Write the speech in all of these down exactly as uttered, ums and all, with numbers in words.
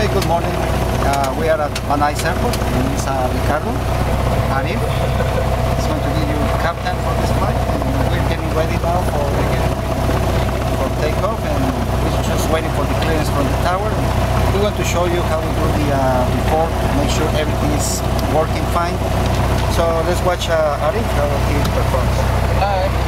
Okay, good morning. Uh, we are at Van Nuys Airport. My name is uh, Ricardo Arif. He's going to be your captain for this flight, and we're getting ready now for the for takeoff, and we're just waiting for the clearance from the tower. We want to show you how we do the uh, report, make sure everything is working fine. So let's watch uh, Arif how he performs. Hi.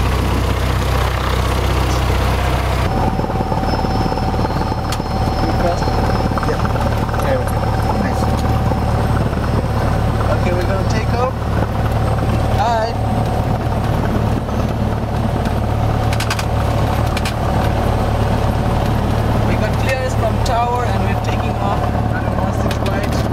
Okay, we're gonna take off. Hi. We got clearance from tower and we're taking off. one one six right.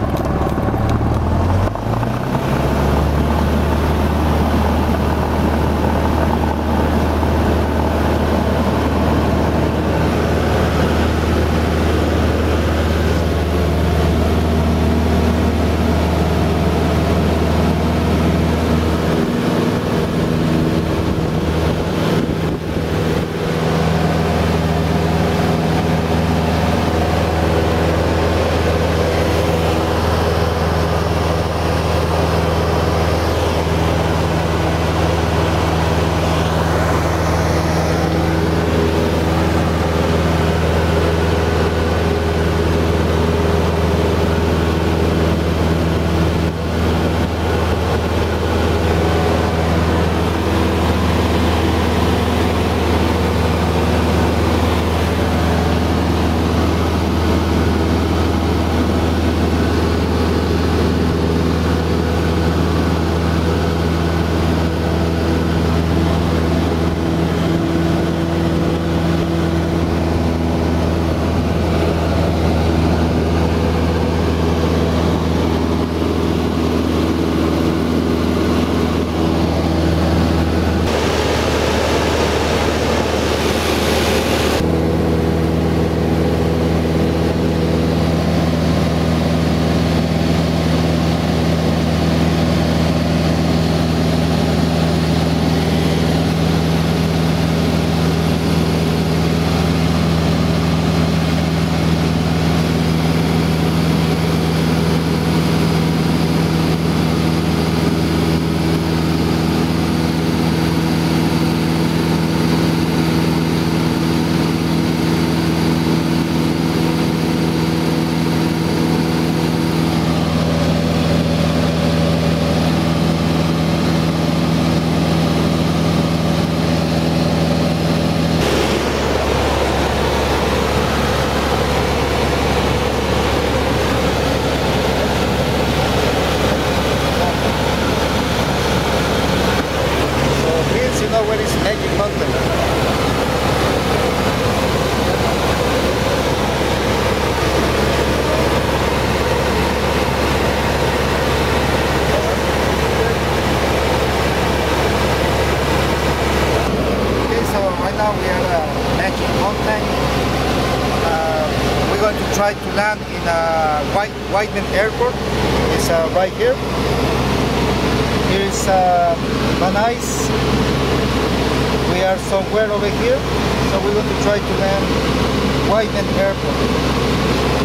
Where is Magic Mountain? Okay, so right now we are at Magic Mountain. Uh, we're going to try to land in uh, White Whiteman Airport. It's uh, right here. Here is uh, Van Nuys. We are somewhere over here, so we're going to try to land Whiteman Airport.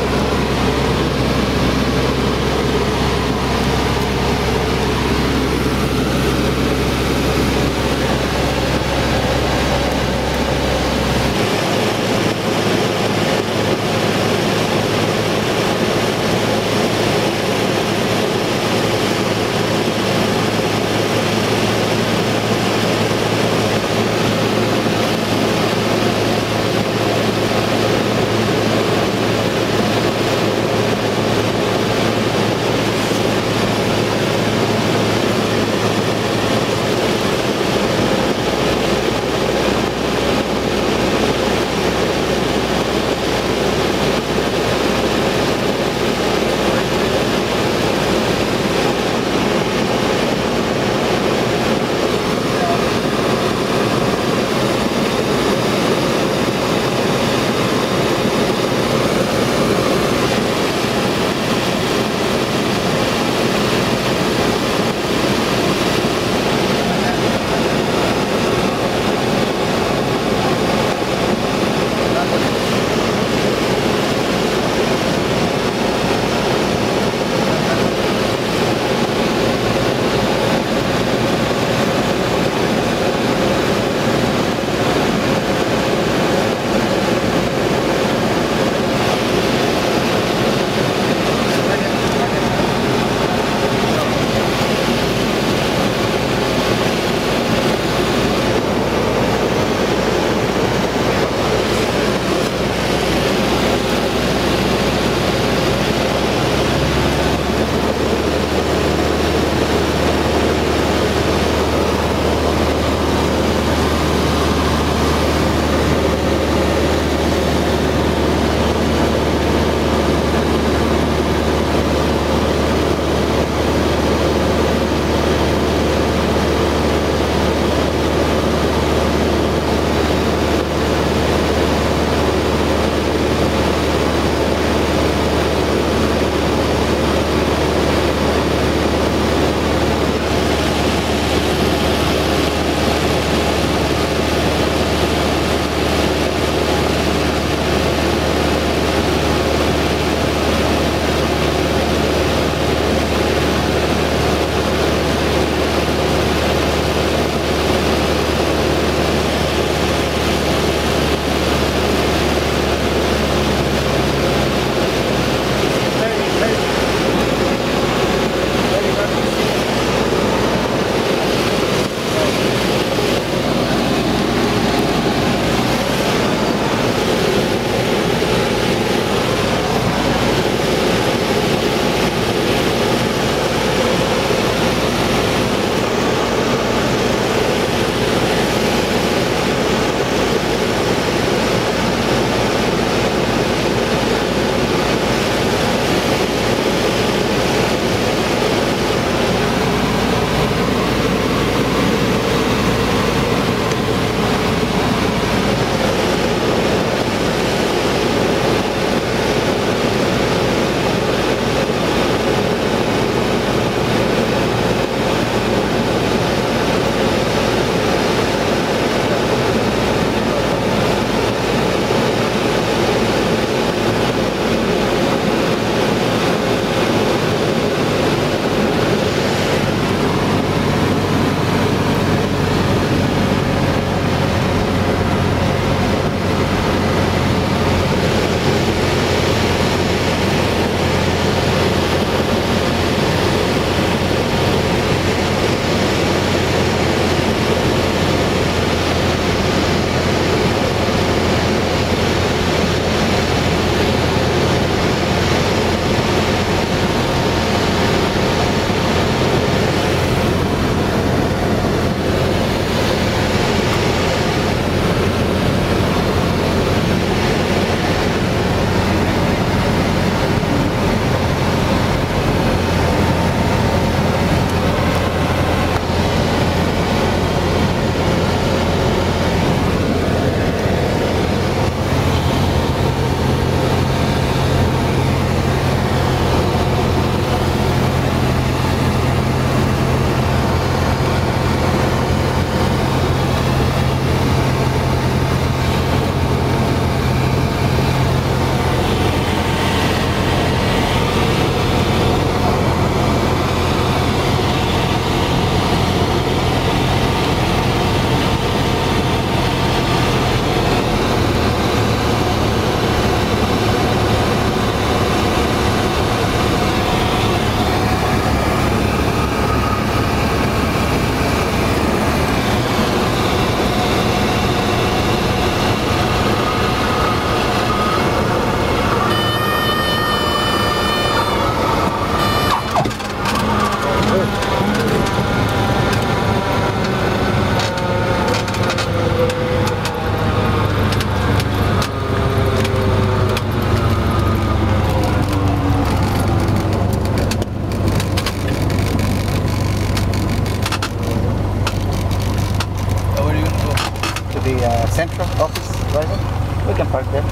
We can park there.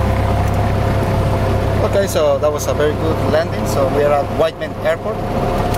Okay, so that was a very good landing. So we are at Whiteman Airport.